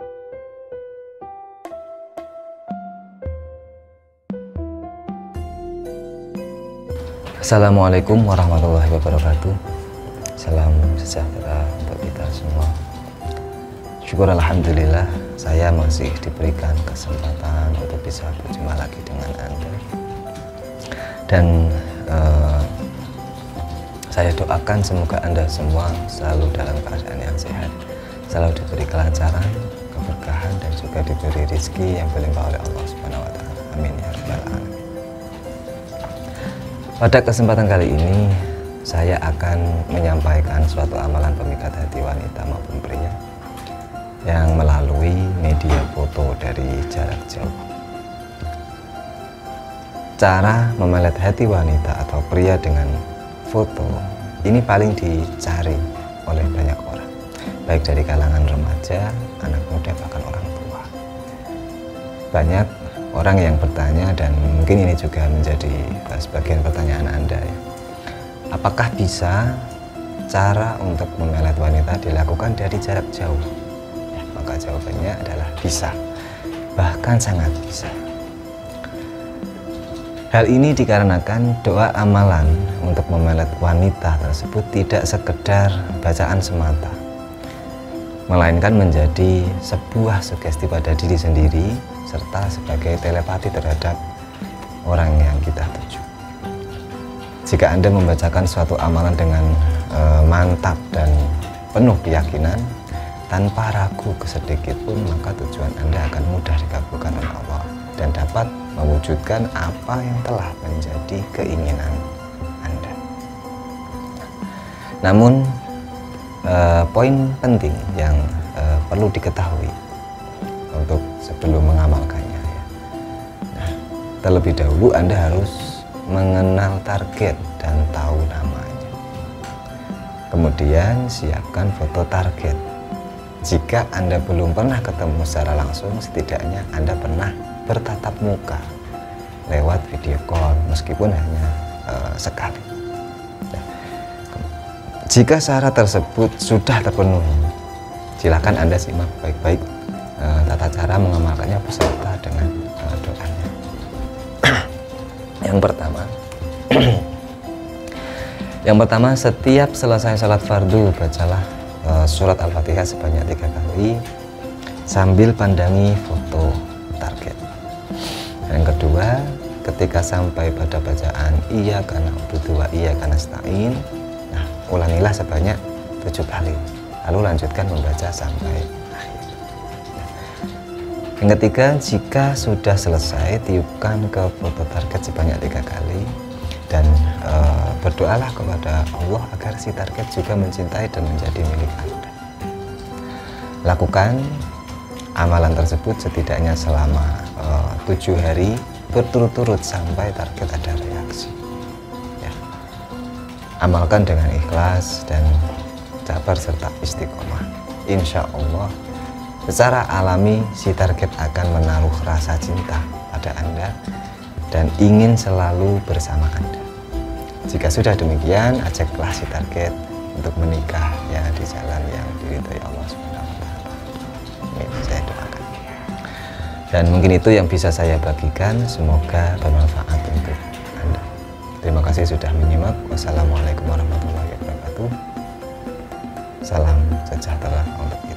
Assalamualaikum warahmatullahi wabarakatuh. Salam sejahtera untuk kita semua. Syukur alhamdulillah saya masih diberikan kesempatan untuk bisa berjumpa lagi dengan Anda. Dan saya doakan semoga Anda semua selalu dalam keadaan yang sehat, selalu diberi kelancaran, keberkahan, dan juga diberi rezeki yang berlimpah oleh Allah Subhanahu wa Ta'ala. Amin ya rabbal alamin. Pada kesempatan kali ini saya akan menyampaikan suatu amalan pemikat hati wanita maupun pria yang melalui media foto dari jarak jauh. Cara memelet hati wanita atau pria dengan foto ini paling dicari oleh banyak orang, baik dari kalangan remaja, anak muda, bahkan orang tua. Banyak orang yang bertanya, dan mungkin ini juga menjadi sebagian pertanyaan Anda ya. Apakah bisa cara untuk memelet wanita dilakukan dari jarak jauh? Ya, maka jawabannya adalah bisa, bahkan sangat bisa. Hal ini dikarenakan doa amalan untuk memelet wanita tersebut tidak sekedar bacaan semata, melainkan menjadi sebuah sugesti pada diri sendiri serta sebagai telepati terhadap orang yang kita tuju. Jika Anda membacakan suatu amalan dengan mantap dan penuh keyakinan tanpa ragu sedikit pun, maka tujuan Anda akan mudah dikabulkan oleh Allah dan dapat mewujudkan apa yang telah menjadi keinginan Anda. Namun poin penting yang perlu diketahui untuk sebelum mengamalkannya ya. Nah, terlebih dahulu Anda harus mengenal target dan tahu namanya. Kemudian siapkan foto target. Jika Anda belum pernah ketemu secara langsung, setidaknya Anda pernah bertatap muka lewat video call meskipun hanya sekali. Nah, jika syarat tersebut sudah terpenuhi, silakan Anda simak baik-baik tata cara mengamalkannya beserta dengan doanya. Yang pertama, setiap selesai sholat fardu bacalah surat Al-Fatihah sebanyak 3 kali sambil pandangi foto target. Yang kedua, ketika sampai pada bacaan iyyaka na'budu wa iyyaka nasta'in, nah ulangilah sebanyak 7 kali, lalu lanjutkan membaca sampai akhir. Yang ketiga, jika sudah selesai, tiupkan ke foto target sebanyak 3 kali dan berdoalah kepada Allah agar si target juga mencintai dan menjadi milik Anda. Lakukan amalan tersebut setidaknya selama 7 hari berturut-turut sampai target ada reaksi ya. Amalkan dengan ikhlas dan sabar serta istiqomah. Insya Allah secara alami si target akan menaruh rasa cinta pada Anda dan ingin selalu bersama Anda. Jika sudah demikian, ajaklah si target untuk menikah ya di jalan yang diridhai Allah Subhanahu wa Ta'ala. Amin, saya doakan. Dan mungkin itu yang bisa saya bagikan, semoga bermanfaat untuk Anda. Terima kasih sudah menyimak. Wassalamualaikum warahmatullahi wabarakatuh. Salam sejahtera untuk kita.